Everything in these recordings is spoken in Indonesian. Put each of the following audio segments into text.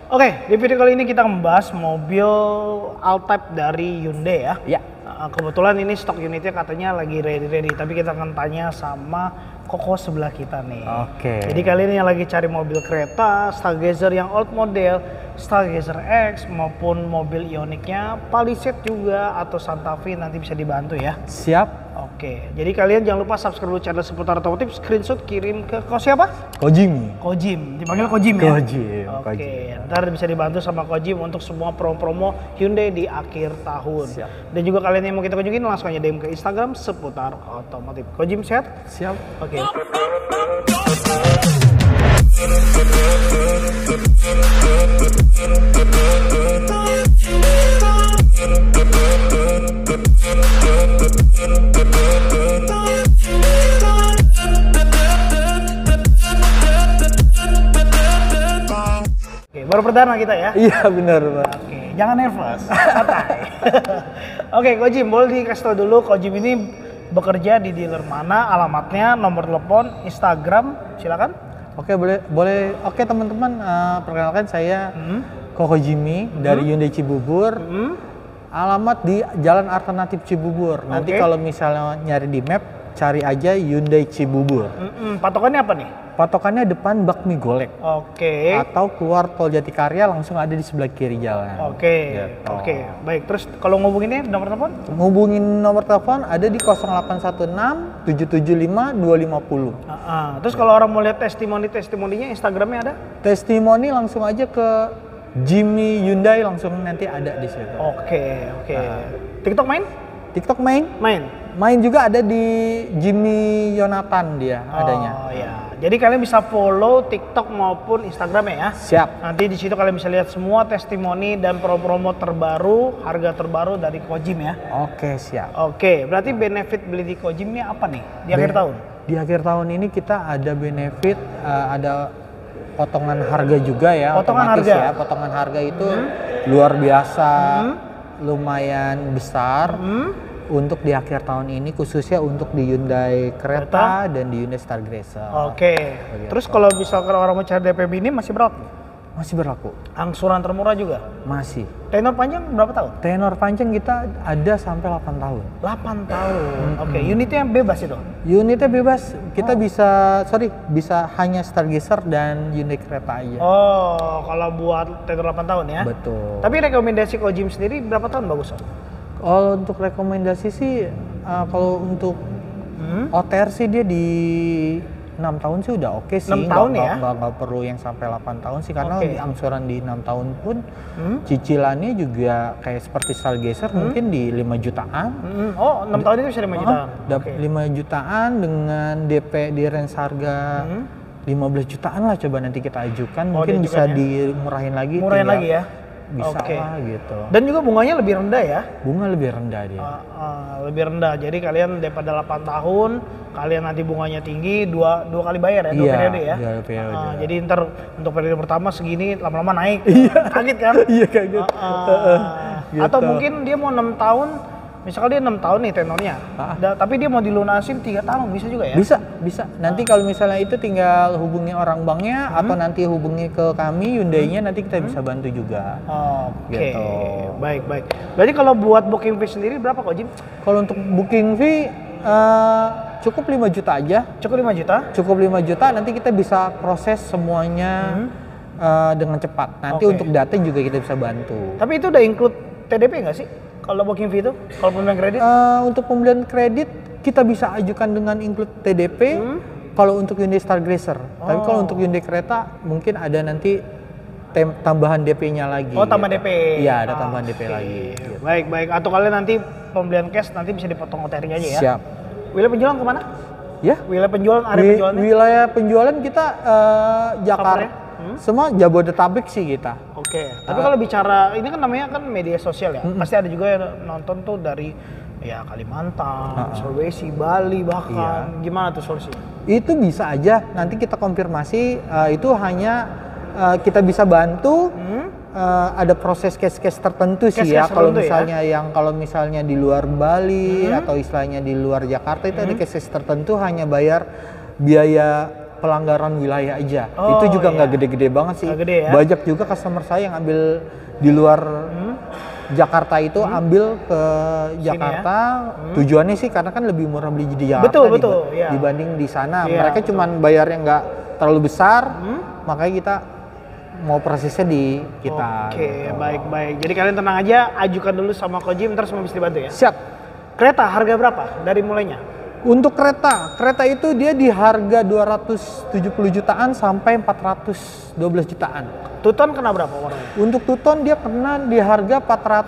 Oke, di video kali ini kita membahas mobil All-Type dari Hyundai ya. Ya. Kebetulan ini stok unitnya katanya lagi ready, tapi kita akan tanya sama Koko sebelah kita nih. Oke. Jadi kalian yang lagi cari mobil kereta, Stargazer yang old model, Stargazer X maupun mobil Ionicnya, Palisade juga atau Santa Fe nanti bisa dibantu ya. Siap. Oke, jadi kalian jangan lupa subscribe dulu channel seputar otomotif, screenshot kirim ke siapa? Kojimi. Kojim, dipanggil Kojim ya? Kojim. Oke, ntar bisa dibantu sama Kojim untuk semua promo-promo Hyundai di akhir tahun. Siap. Dan juga kalian yang mau kita kunjungin langsung aja DM ke Instagram seputar otomotif. Kojim sehat? Siap. Oke. Oke, baru perdana kita ya? Iya benar Pak. Oke, jangan nervous, santai. Oke, Kojim, boleh dikasih tau dulu Kojim ini bekerja di dealer mana, alamatnya, nomor telepon, Instagram, silakan. Oke boleh. Oke teman-teman, perkenalkan saya Koko Jimmy dari Hyundai Cibubur. Alamat di Jalan Alternatif Cibubur. Nanti kalau misalnya nyari di map, cari aja Hyundai Cibubur. Patokannya apa nih? Patokannya depan Bakmi Golek. Oke. Atau keluar Tol Jatikarya langsung ada di sebelah kiri jalan. Oke. Gitu. Oke. Baik. Terus kalau ngubunginnya nomor telepon? Ngubungin nomor telepon ada di 0816 775 250. Terus kalau orang mau lihat testimoninya Instagramnya ada? Testimoni langsung aja ke Jimmy Hyundai, langsung nanti ada di situ. Oke. TikTok main? TikTok main? Main juga ada di Jimmy Yonatan dia adanya. Oh ya. Jadi kalian bisa follow TikTok maupun Instagramnya ya. Siap. Nanti di situ kalian bisa lihat semua testimoni dan promo-promo terbaru, harga terbaru dari Kojim ya. Oke, siap. Oke, berarti benefit beli di Kojim ini apa nih di akhir tahun? Di akhir tahun ini kita ada benefit, ada potongan harga juga ya. Potongan otomatis harga. Ya, potongan harga itu luar biasa, lumayan besar. Untuk di akhir tahun ini khususnya untuk di Hyundai Creta dan di Hyundai Stargazer. Oke. Terus kalau misalkan orang mau cari DP ini masih berapa? Masih berlaku. Angsuran termurah juga? Masih. Tenor panjang berapa tahun? Tenor panjang kita ada sampai 8 tahun. 8 tahun. Oke, unitnya bebas itu? Unitnya bebas. Kita bisa hanya Stargazer dan Hyundai Creta aja. Oh, kalau buat tenor 8 tahun ya? Betul. Tapi rekomendasi Kojim sendiri berapa tahun bagus? Kalau untuk rekomendasi sih, kalau untuk OTR sih dia di 6 tahun sih udah oke sih. 6 tahun ya? Nggak perlu yang sampai 8 tahun sih, karena angsuran di 6 tahun pun cicilannya juga kayak seperti Stargazer mungkin di 5 jutaan. Oh, 6 tahun itu bisa 5 jutaan? 5 jutaan dengan DP di range harga 15 jutaan lah, coba nanti kita ajukan. Mungkin bisa dimurahin lagi. Murahin lagi ya? Bisa lah gitu. Dan juga bunganya lebih rendah ya? Bunga lebih rendah dia. Lebih rendah. Jadi kalian daripada 8 tahun, kalian nanti bunganya tinggi, dua kali bayar ya, 2 periode ya? Iya, periode. Jadi ntar untuk periode pertama segini, lama-lama naik. Kaget kan? Iya, kaget. Gitu. Atau mungkin dia mau 6 tahun, misalkan dia 6 tahun nih tenornya, tapi dia mau dilunasin 3 tahun, bisa juga ya? Bisa. Nanti kalau misalnya itu tinggal hubungi orang banknya atau nanti hubungi ke kami Hyundai-nya, nanti kita bisa bantu juga. Oke, gitu. Baik. Berarti kalau buat booking fee sendiri berapa kok, Jim? Kalau untuk booking fee cukup 5 juta aja. Cukup 5 juta? Cukup 5 juta, nanti kita bisa proses semuanya dengan cepat. Nanti untuk data juga kita bisa bantu. Tapi itu udah include TDP nggak sih? Kalau booking fee itu, kalau pembelian kredit? Untuk pembelian kredit kita bisa ajukan dengan include TDP. Kalau untuk Hyundai Stargazer. Tapi kalau untuk Hyundai Creta mungkin ada nanti tambahan DP-nya lagi. Oh, tambah DP. Iya, ada tambahan DP lagi. Gitu. Baik. Atau kalian nanti pembelian cash nanti bisa dipotong OTR-nya aja ya? Siap. Wilayah penjualan kemana? Ya. Wilayah penjualan, area penjualannya? Wilayah penjualan kita Jakarta. Semua Jabodetabek sih kita. Oke. Tapi kalau bicara ini kan namanya kan media sosial ya. Pasti ada juga yang nonton tuh dari ya Kalimantan, Sulawesi, Bali bahkan. Gimana tuh solusinya? Itu bisa aja. Nanti kita konfirmasi. Itu hanya kita bisa bantu. Ada proses case-case tertentu sih ya. Kalau misalnya kalau misalnya di luar Bali atau istilahnya di luar Jakarta itu ada case-case tertentu hanya bayar biaya pelanggaran wilayah aja. Itu juga nggak gede-gede banget sih. Gede, ya? Banyak juga customer saya yang ambil di luar Jakarta itu ambil ke Jakarta. Tujuannya sih karena kan lebih murah beli di Jakarta dibanding di sana. Mereka cuman bayarnya nggak terlalu besar, makanya kita mau prosesnya di kita. Oke, baik-baik. Jadi kalian tenang aja, ajukan dulu sama Kojim, terus mau bisa dibantu ya? Siap. Kereta harga berapa dari mulainya? Untuk kereta itu dia di harga 270 jutaan sampai 412 jutaan. Tuton kena berapa warnanya? Untuk Tuton dia kena di harga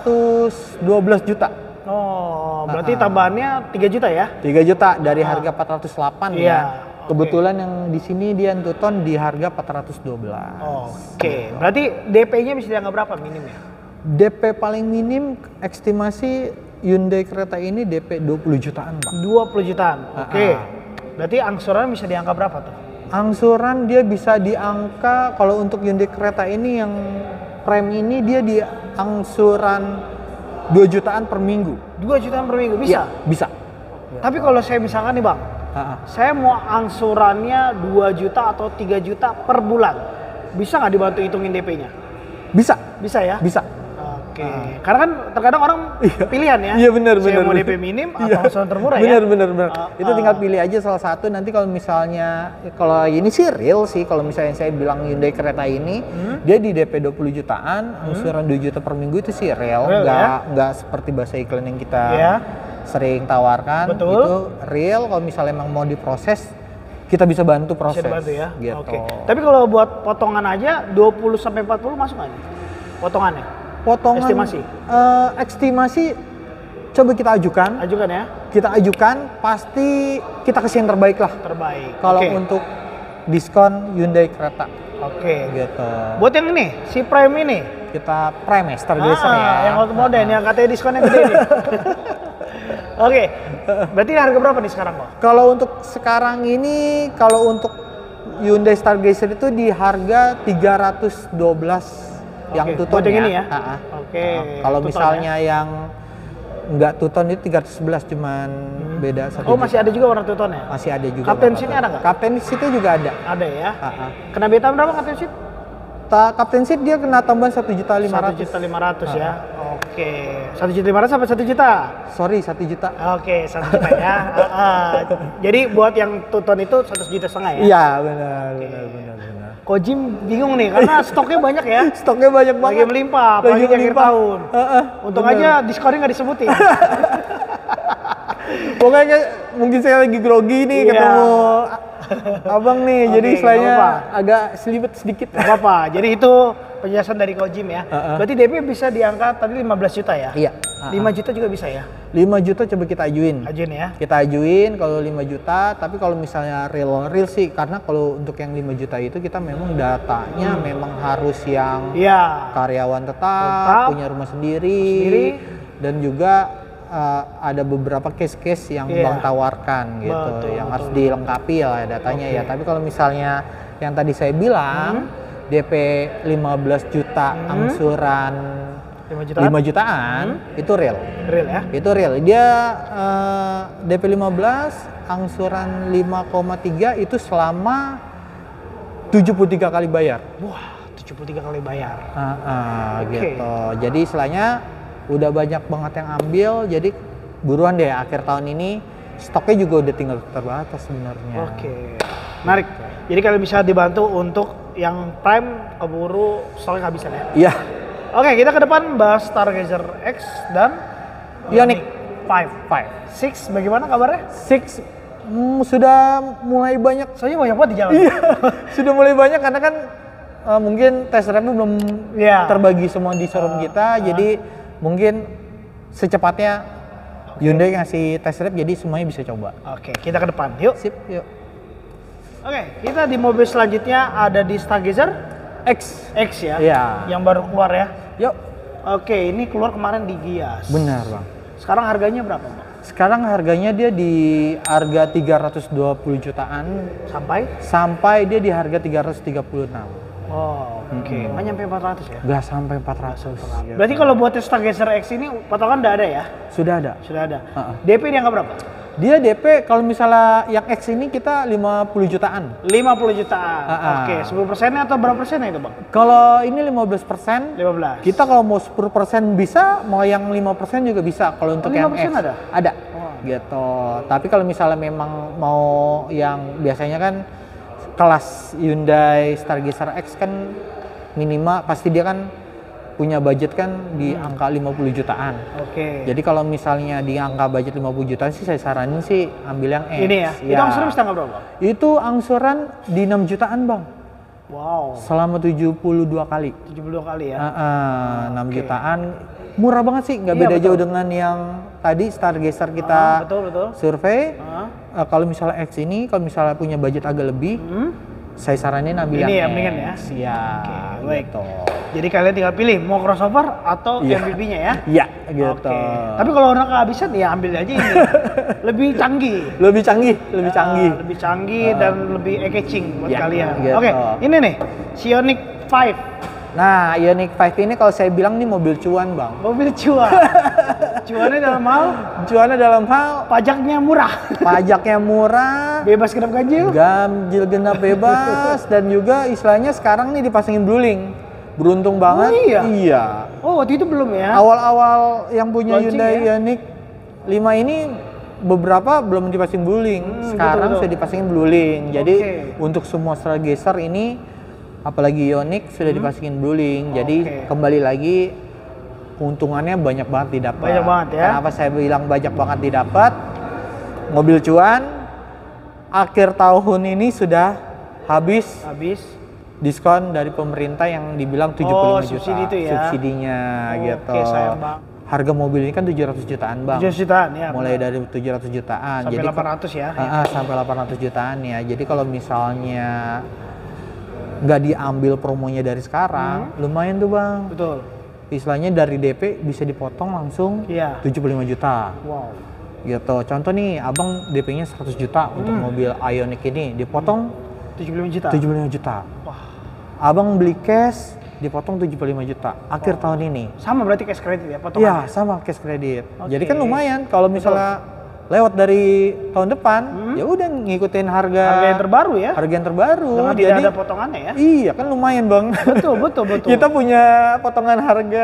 412 juta. Oh, berarti tambahannya 3 juta ya? 3 juta dari harga 408 ya. Kebetulan yang di sini dia Tuton di harga 412. Oke, berarti DP-nya bisa dianggap berapa minimnya? DP paling minim estimasi Hyundai kereta ini DP 20 jutaan, Pak. 20 jutaan. Oke. Berarti angsuran bisa diangka berapa tuh? Angsuran dia bisa diangka kalau untuk Hyundai kereta ini yang prime ini dia di angsuran 2 jutaan per minggu. 2 jutaan per minggu bisa? Ya, bisa. Tapi kalau saya misalkan nih Bang, saya mau angsurannya 2 juta atau 3 juta per bulan. Bisa nggak dibantu hitungin DP-nya? Bisa. Bisa ya? Bisa. Oke. Karena kan terkadang orang pilihan ya. Iya benar. Saya mau DP minim atau angsuran termurah ya. Benar. Itu tinggal pilih aja salah satu. Nanti kalau misalnya kalau ini sih real sih, kalau misalnya saya bilang Hyundai kereta ini dia di DP 20 jutaan, angsuran 2 juta per minggu itu sih real, nggak seperti bahasa iklan yang kita sering tawarkan. Betul. Itu real. Kalau misalnya emang mau diproses, kita bisa bantu proses. Bisa dibantu ya. Gitu. Oke. Tapi kalau buat potongan aja 20 sampai 40 masuk nggak nih? Potongannya? Potongan estimasi coba kita ajukan ya, kita ajukan pasti kita kasih yang terbaik lah, kalau untuk diskon Hyundai kereta. Gitu. Buat yang ini si Prime ini kita Prime Stargazer ya, yang auto modern yang katanya diskonnya gede nih. Oke, berarti harga berapa nih sekarang Pak? Kalau untuk sekarang ini, kalau untuk Hyundai Stargazer itu di harga 312 yang Tuton buat yang ini ya. Kalau misalnya yang nggak Tuton itu 311, cuman beda 1 juta. Masih ada juga warna Tuton ya? Masih ada juga. Captain Seat-nya ada nggak? Captain Seat-nya juga ada. Ada ya. Kena beta berapa Captain Seat? Captain Seat dia kena tambahan 1.500.000. 1.500.000 ya. Oke. 1.500.000 sampai 1 juta? Sorry, 1 juta. Oke, 1 juta ya. Jadi buat yang Tuton itu 1,5 juta ya? Iya, benar. Kojim bingung nih karena stoknya banyak ya. Stoknya banyak banget. Lagi melimpah, apalagi di akhir tahun. Untung aja diskonnya nggak disebutin. Pokoknya mungkin saya lagi grogi nih ketemu abang nih, jadi istilahnya agak selibet sedikit. Gak apa-apa, jadi itu penjelasan dari Kojim ya. Berarti DP bisa diangkat tadi 15 juta ya? Iya. 5 juta juga bisa ya? 5 juta coba kita ajuin. Ajuin ya? Kita ajuin kalau 5 juta, tapi kalau misalnya real sih, karena kalau untuk yang 5 juta itu kita memang datanya memang harus yang karyawan tetap, punya rumah sendiri. Dan juga ada beberapa case-case yang Bang tawarkan gitu, yang harus dilengkapi lah datanya ya. Tapi kalau misalnya yang tadi saya bilang DP 15 juta angsuran 5 jutaan itu real. Real ya? Itu real. Dia DP 15 angsuran 5,3 itu selama 73 kali bayar. Wah, 73 kali bayar. Gitu. Jadi istilahnya udah banyak banget yang ambil, jadi buruan deh akhir tahun ini stoknya juga udah tinggal terbatas sebenarnya. Menarik. Jadi kalau bisa dibantu untuk yang Prime keburu stoknya kehabisan ya? Iya. Kita ke depan bahas Stargazer X dan Ioniq 5. 6 bagaimana kabarnya? 6 sudah mulai banyak. Soalnya banyak banget di jalan. Iya. Sudah mulai banyak karena kan mungkin test drive-nya belum terbagi semua di showroom kita, jadi mungkin secepatnya Hyundai ngasih test drive jadi semuanya bisa coba. Kita ke depan. Yuk. Sip, yuk. Kita di mobil selanjutnya ada di Stargazer X ya. Iya. Yang baru keluar ya. Yuk. Ini keluar kemarin di Gias. Benar, Bang. Sekarang harganya berapa, Bang? Sekarang harganya dia di harga 320 jutaan sampai dia di harga 336. Nggak nyampe 400 ya? Nggak sampai 400. Berarti kalau buat Stargazer X ini potongan udah ada ya? Sudah ada. DP dia nggak berapa? Dia DP kalau misalnya yang X ini kita 50 jutaan. 50 jutaan. Oke, 10%-nya atau berapa persennya itu, Bang? Kalau ini 15%. 15. Kita kalau mau 10% bisa, mau yang 5% juga bisa. Kalau untuk yang X ada? Ada. Gitu. Tapi kalau misalnya memang mau yang biasanya kan kelas Hyundai Stargazer X kan minimal pasti dia kan punya budget kan di angka 50 jutaan. Oke. Jadi kalau misalnya di angka budget 50 jutaan sih saya saranin sih ambil yang X. Ini ya? Itu angsuran bisa tanggal berapa? Itu angsuran di 6 jutaan, Bang. Wow. Selama 72 kali. 72 kali ya? 6 jutaan. Murah banget sih, nggak beda jauh dengan yang tadi Stargazer kita survei. Kalau misalnya X ini, kalau misalnya punya budget agak lebih, saya saranin ambil ini yang mendingan ya? Siap. Oke, baik. Gitu. Jadi kalian tinggal pilih mau crossover atau MPV-nya ya? Iya, gitu. Tapi kalau orang kehabisan ya ambil aja ini. Lebih canggih. Lebih canggih. Lebih canggih dan lebih eye-catching buat kalian. Gitu. Oke, ini nih, Ioniq 5. Nah, Ioniq 5 ini kalau saya bilang nih mobil cuan, Bang. Mobil cuan. Cuannya dalam hal? Cuannya dalam hal pajaknya murah. Pajaknya murah. Bebas genap ganjil. Ganjil genap bebas. Dan juga istilahnya sekarang nih dipasangin blueling. Beruntung banget. Oh iya? Iya. Oh waktu itu belum ya? Awal-awal yang punya Hyundai ya? Ioniq 5 ini beberapa belum dipasang blueling. Sekarang sudah dipasangin blueling. Jadi untuk semua Stargazer ini apalagi Ioniq sudah dipasangin blueling. Jadi kembali lagi keuntungannya banyak banget didapat. Banyak banget ya. Kenapa saya bilang banyak banget didapat? Mobil cuan akhir tahun ini sudah habis diskon dari pemerintah yang dibilang 75 juta. Subsidi itu ya. Subsidinya gitu. Oke, sayang, Bang. Harga mobil ini kan 700 jutaan, Bang. 700 jutaan ya. Mulai dari 700 jutaan. Sampai jadi 800 ya. Sampai 800 jutaan ya. Jadi kalau misalnya nggak diambil promonya dari sekarang, lumayan tuh, Bang. Betul. Istilahnya dari DP bisa dipotong langsung 75 juta. Wow. Gitu. Contoh nih, Abang DP-nya 100 juta untuk mobil Ioniq ini, dipotong 75 juta. 75 juta. Wah. Abang beli cash dipotong 75 juta akhir tahun ini. Sama berarti cash credit ya potongannya? Iya, sama cash credit. Jadi kan lumayan kalau misalnya lewat dari tahun depan, ya udah ngikutin harga yang terbaru ya. Harga yang terbaru. Dengan tidak ada potongannya ya. Iya, kan lumayan, Bang. Betul. Kita punya potongan harga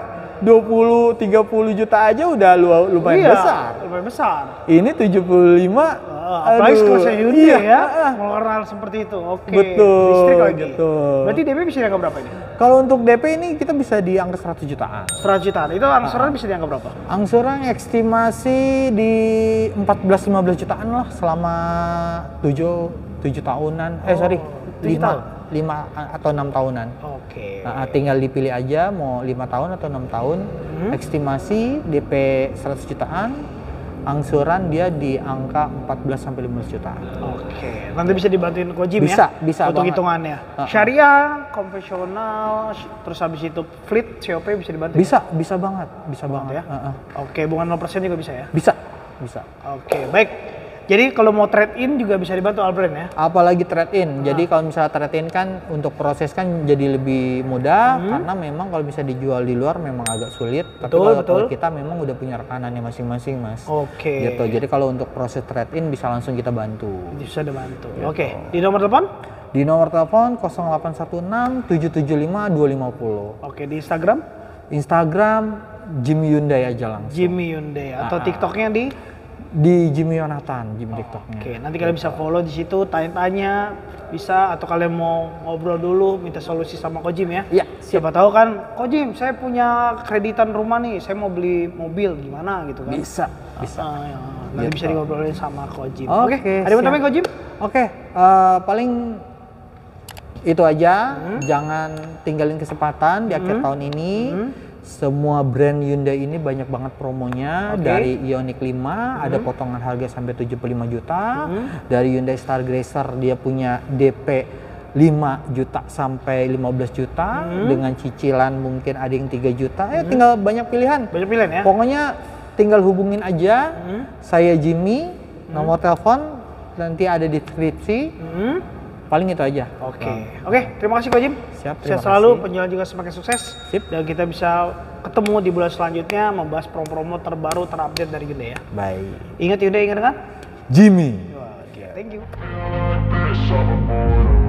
20 30 juta aja udah lumayan besar. Lumayan besar. Ini 75 apalagi kalau saya Hyundai ya, moral seperti itu. Oke. Betul. Listrik lagi. Betul. Berarti DP bisa dianggap berapa ini? Kalau untuk DP ini kita bisa di angka 100 jutaan. 100 jutaan. Itu angsuran bisa dianggap berapa? Angsuran estimasi di 14-15 jutaan lah selama 7 tahunan. 5 atau 6 tahunan. Oke. Tinggal dipilih aja mau 5 tahun atau 6 tahun. Estimasi DP 100 jutaan. Angsuran dia di angka 14-15 juta. Oke, nanti bisa dibantuin Kojim ya? Bisa untuk hitungannya. Syariah, konvensional, terus habis itu fleet, COP bisa dibantu? Bisa banget ya. Oke, bunga 0% juga bisa ya? Bisa. Oke, baik. Jadi kalau mau trade in juga bisa dibantu Albrand ya? Apalagi trade in. Jadi kalau misalnya trade in kan untuk proses kan jadi lebih mudah karena memang kalau bisa dijual di luar memang agak sulit. Tapi kalau kita memang udah punya rekanannya masing-masing, Mas. Oke. Gitu. Jadi kalau untuk proses trade in bisa langsung kita bantu. Bisa dibantu. Gitu. Oke. Di nomor telepon? Di nomor telepon 0816 775 250. Oke, di Instagram? Instagram Jimmy Hyundai aja langsung. Jimmy Hyundai atau TikToknya di Jimmy Yonatan, Jimmy TikToknya. Oke, nanti kalian bisa follow di situ, tanya-tanya bisa, atau kalian mau ngobrol dulu, minta solusi sama Kojim ya. Iya. Siapa tahu kan, Kojim, saya punya kreditan rumah nih, saya mau beli mobil, gimana gitu kan? Bisa. Nanti bisa ngobrolin sama Kojim. Oke. Ada yang mau tambahin Kojim? Oke, paling itu aja. Jangan tinggalin kesempatan di akhir tahun ini. Semua brand Hyundai ini banyak banget promonya. Dari Ioniq 5 ada potongan harga sampai 75 juta. Dari Hyundai Stargazer dia punya DP 5 juta sampai 15 juta dengan cicilan mungkin ada yang 3 juta. Tinggal banyak pilihan. Banyak pilihan ya. Pokoknya tinggal hubungin aja. Saya Jimmy, nomor telepon nanti ada di deskripsi. paling itu aja. Oke, terima kasih Ko Jim. Siap, Sehat selalu, penjualan juga semakin sukses. Sip. Dan kita bisa ketemu di bulan selanjutnya membahas promo-promo terbaru, terupdate dari Hyundai ya. Baik. Ingat Hyundai, ingat kan? Jimmy. Thank you.